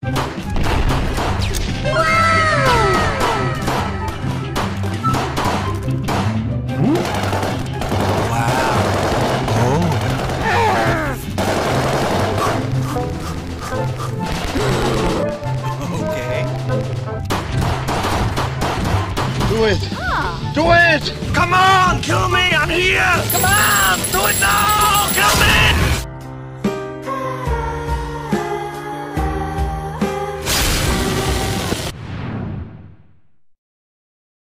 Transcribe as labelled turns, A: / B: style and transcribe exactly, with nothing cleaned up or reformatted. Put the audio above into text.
A: Do it! Do it!
B: Come on, kill me! I'm here! Come on, do it now! Kill me!